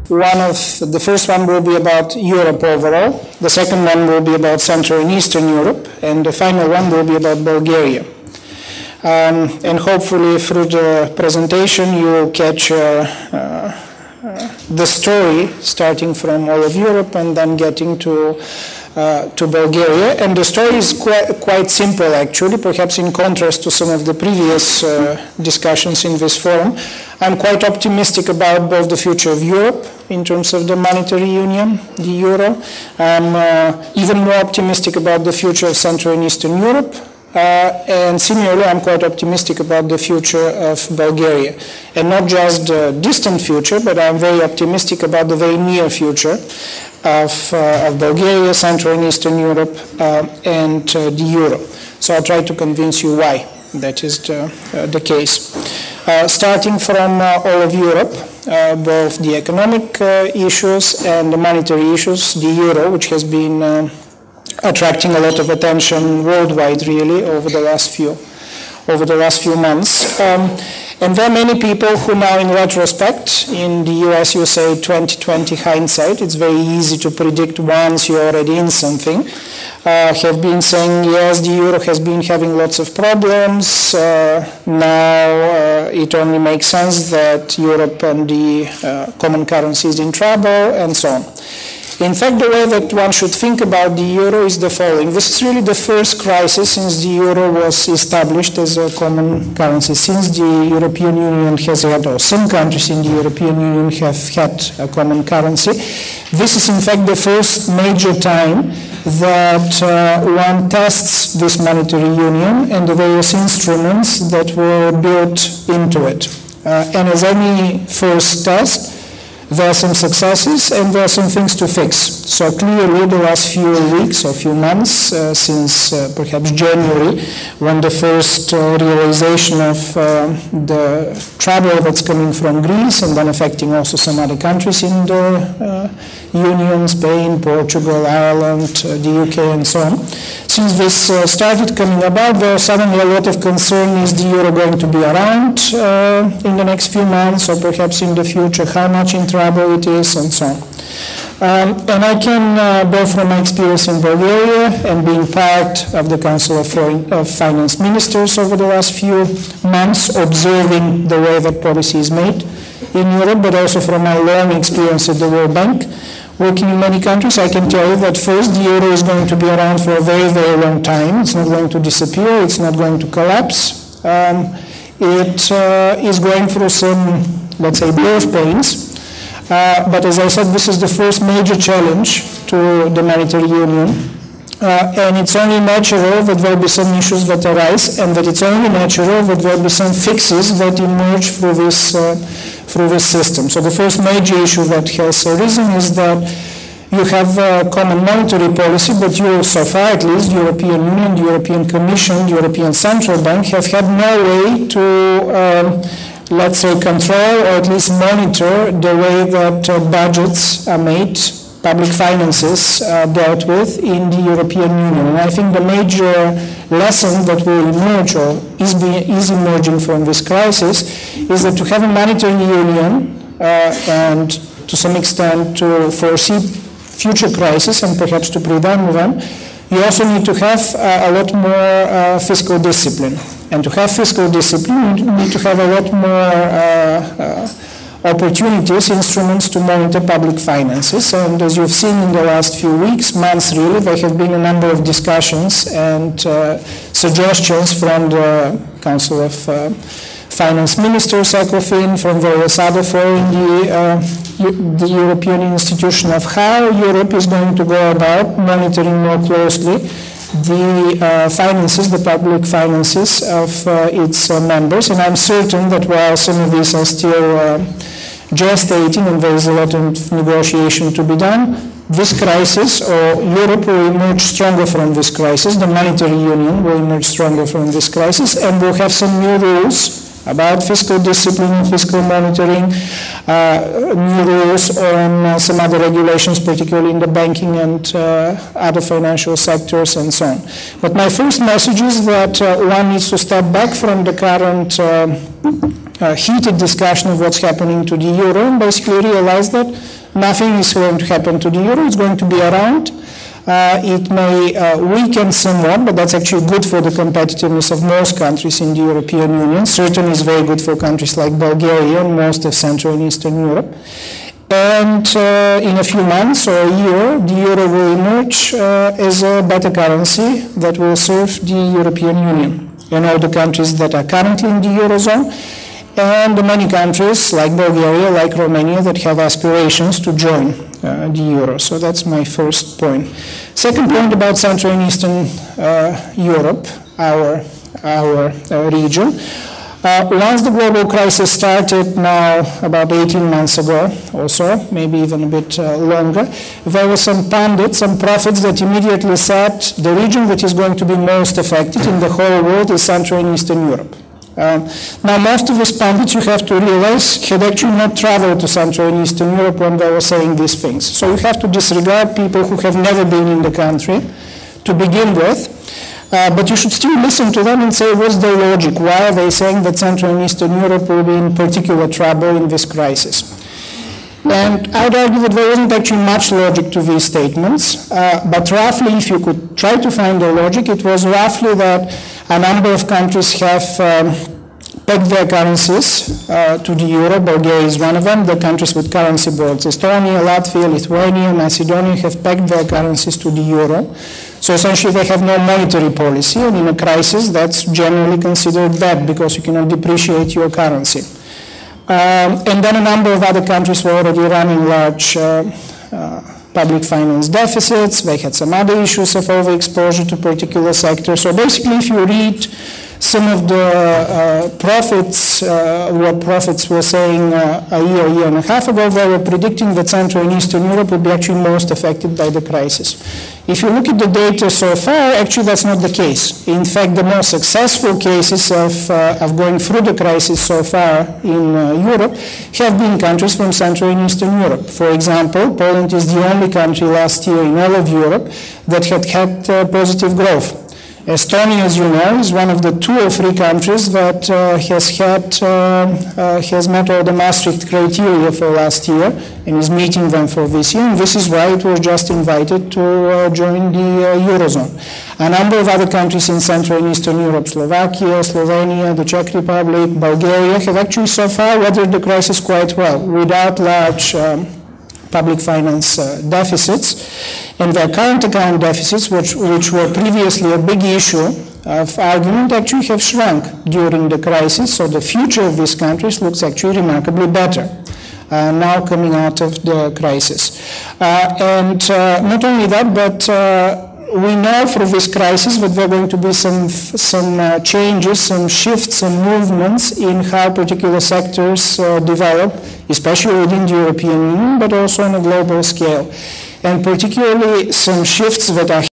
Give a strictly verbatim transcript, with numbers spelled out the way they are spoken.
One of the first one will be about Europe overall. The second one will be about Central and Eastern Europe, and the final one will be about Bulgaria. Um, and hopefully through the presentation you will catch uh, uh, uh, the story starting from all of Europe and then getting to Uh, to Bulgaria. And the story is quite, quite simple, actually, perhaps in contrast to some of the previous uh, discussions in this forum. I'm quite optimistic about both the future of Europe in terms of the monetary union, the euro. I'm uh, even more optimistic about the future of Central and Eastern Europe. Uh, and similarly, I'm quite optimistic about the future of Bulgaria. And not just the distant future, but I'm very optimistic about the very near future of, uh, of Bulgaria, Central and Eastern Europe, uh, and uh, the euro. So I'll try to convince you why that is the, uh, the case. Uh, starting from uh, all of Europe, uh, both the economic uh, issues and the monetary issues, the euro, which has been uh, attracting a lot of attention worldwide, really, over the last few, over the last few months. Um, And there are many people who now, in retrospect, in the U S you say twenty twenty hindsight, it's very easy to predict once you're already in something, uh, have been saying, yes, the euro has been having lots of problems, uh, now uh, it only makes sense that Europe and the uh, common currency is in trouble, and so on. In fact, the way that one should think about the euro is the following. This is really the first crisis since the euro was established as a common currency, since the European Union has had, or some countries in the European Union have had a common currency. This is in fact the first major time that uh, one tests this monetary union and the various instruments that were built into it. Uh, and as any first test, there are some successes and there are some things to fix. So clearly the last few weeks or few months, uh, since uh, perhaps January, when the first uh, realization of uh, the trouble that's coming from Greece and then affecting also some other countries in the uh, Union, Spain, Portugal, Ireland, uh, the U K and so on. Since this uh, started coming about, there was suddenly a lot of concern, is the euro going to be around uh, in the next few months or perhaps in the future, how much in trouble it is and so on. Um, and I can, uh, both from my experience in Bulgaria and being part of the Council of, Foreign, of Finance Ministers over the last few months, observing the way that policy is made in Europe, but also from my long experience at the World Bank, working in many countries, I can tell you that first, the euro is going to be around for a very, very long time. It's not going to disappear. It's not going to collapse. Um, it uh, is going through some, let's say, birth pains. Uh, but as I said, this is the first major challenge to the monetary union. Uh, and it's only natural that there will be some issues that arise, and that it's only natural that there will be some fixes that emerge through this, uh, through this system. So the first major issue that has arisen is that you have a common monetary policy, but you, so far at least, the European Union, the European Commission, the European Central Bank have had no way to um, let's say, control or at least monitor the way that uh, budgets are made, public finances are dealt with in the European Union. And I think the major lesson that will emerge or is, be, is emerging from this crisis is that to have a monetary union uh, and to some extent to foresee future crises and perhaps to prevent them, you also need to have uh, a lot more uh, fiscal discipline. And to have fiscal discipline, you need to have a lot more uh, uh, opportunities, instruments to monitor public finances. And as you've seen in the last few weeks, months really, there have been a number of discussions and uh, suggestions from the Council of uh, Finance Ministers, ECOFIN, from various other fora in the, uh, the European institution of how Europe is going to go about monitoring more closely the uh, finances, the public finances of uh, its uh, members. And I'm certain that while some of these are still uh, gestating and there is a lot of negotiation to be done, this crisis, or Europe will emerge stronger from this crisis, the monetary union will emerge stronger from this crisis, and we'll have some new rules about fiscal discipline and fiscal monitoring, uh, new rules on uh, some other regulations, particularly in the banking and uh, other financial sectors and so on. But my first message is that uh, one needs to step back from the current uh, uh, heated discussion of what's happening to the euro and basically realize that nothing is going to happen to the euro. It's going to be around. Uh, it may uh, weaken somewhat, but that's actually good for the competitiveness of most countries in the European Union. Certainly is very good for countries like Bulgaria and most of Central and Eastern Europe. And uh, in a few months or a year, the euro will emerge uh, as a better currency that will serve the European Union and all the countries that are currently in the eurozone, and the many countries like Bulgaria, like Romania, that have aspirations to join uh, the euro. So that's my first point. Second point about Central and Eastern uh, Europe, our, our uh, region. Uh, once the global crisis started now about eighteen months ago or so, maybe even a bit uh, longer, there were some pundits, some prophets that immediately said the region that is going to be most affected in the whole world is Central and Eastern Europe. Um, now, most of these pundits, you have to realize, had actually not traveled to Central and Eastern Europe when they were saying these things. So you have to disregard people who have never been in the country to begin with. Uh, but you should still listen to them and say, what's their logic? Why are they saying that Central and Eastern Europe will be in particular trouble in this crisis? And I would argue that there isn't actually much logic to these statements, uh, but roughly, if you could try to find the logic, it was roughly that a number of countries have um, pegged their currencies uh, to the euro. Bulgaria is one of them. The countries with currency boards, Estonia, Latvia, Lithuania, Macedonia, have pegged their currencies to the euro. So essentially, they have no monetary policy, and in a crisis, that's generally considered bad because you cannot depreciate your currency. Um, and then a number of other countries were already running large uh, uh, public finance deficits. They had some other issues of overexposure to particular sectors. So basically, if you read some of the uh, prophets, uh, what prophets were saying uh, a year, a year and a half ago, they were predicting that Central and Eastern Europe would be actually most affected by the crisis. If you look at the data so far, actually that's not the case. In fact, the most successful cases of, uh, of going through the crisis so far in uh, Europe have been countries from Central and Eastern Europe. For example, Poland is the only country last year in all of Europe that had had uh, positive growth. Estonia, as you know, is one of the two or three countries that uh, has had uh, uh, has met all the Maastricht criteria for last year and is meeting them for this year. And this is why it was just invited to uh, join the uh, eurozone. A number of other countries in Central and Eastern Europe, Slovakia, Slovenia, the Czech Republic, Bulgaria, have actually so far weathered the crisis quite well without large Um, public finance uh, deficits, and their current account deficits, which, which were previously a big issue of argument, actually have shrunk during the crisis. So the future of these countries looks actually remarkably better uh, now coming out of the crisis. Uh, and uh, not only that, but uh, we know through this crisis that there are going to be some, some uh, changes, some shifts and movements in how particular sectors uh, develop, especially within the European Union, but also on a global scale. And particularly some shifts that are